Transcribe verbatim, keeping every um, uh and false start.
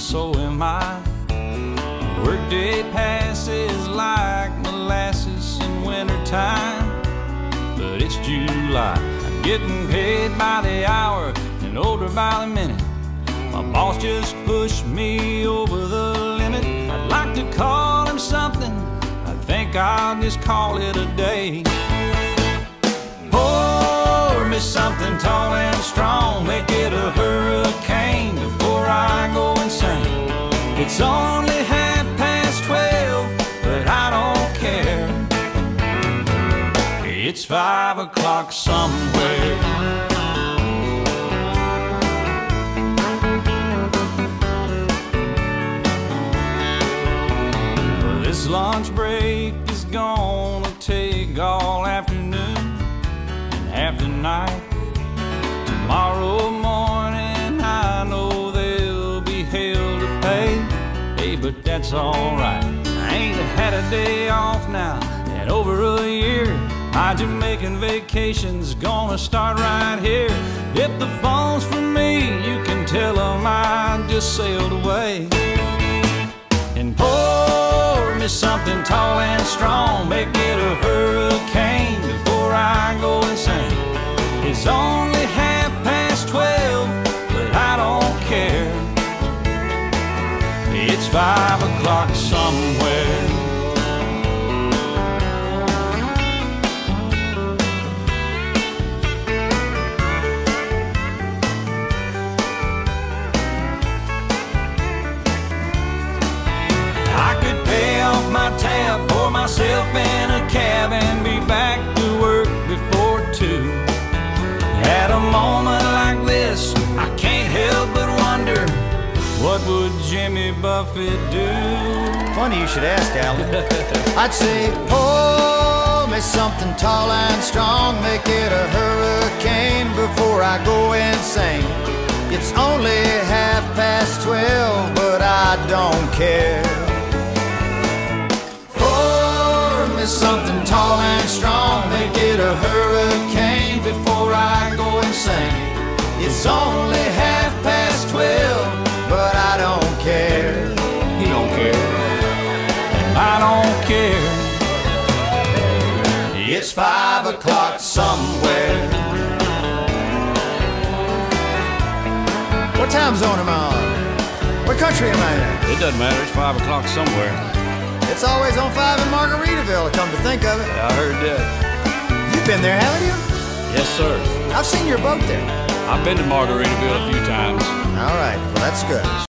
so am I. Workday passes like molasses in wintertime, but it's July. I'm getting paid by the hour and older by the minute. My boss just pushed me over the limit. I'd like to call him something, I think I'll just call it a day. Pour me something tall and strong, make it a hurricane before I go insane. It's only half past twelve, but I don't care. It's five o'clock somewhere. This lunch break is gonna take all afternoon and half the night. Tomorrow morning I know there'll be hell to pay. Hey, but that's alright. I ain't had a day off now in over a year. My Jamaican vacation's gonna start right here. If the phone's for me, you can tell them I just sailed away. And pour me something tall and strong, make it a hurricane before I go insane. It's only half past twelve, but I don't care. It's five o'clock somewhere. I could pay off my tab, pour myself in a cab, and be back to work before two. At a moment like this, I can't help but wonder, what would Jimmy Buffett do? Funny you should ask, Alan. I'd say, pour me something tall and strong, make it a hurricane before I go insane. It's only half past twelve, but I don't care. Pour me something tall and strong, make it a hurricane before I go insane. It's only half past twelve, but I don't care. He don't care, and I don't care. It's five o'clock somewhere. What time zone am I on? What country am I in? It doesn't matter, it's five o'clock somewhere. It's always on five in Margaritaville, come to think of it. Yeah, I heard that. You've been there, haven't you? Yes, sir. I've seen your boat there. I've been to Margaritaville a few times. All right, well, that's good.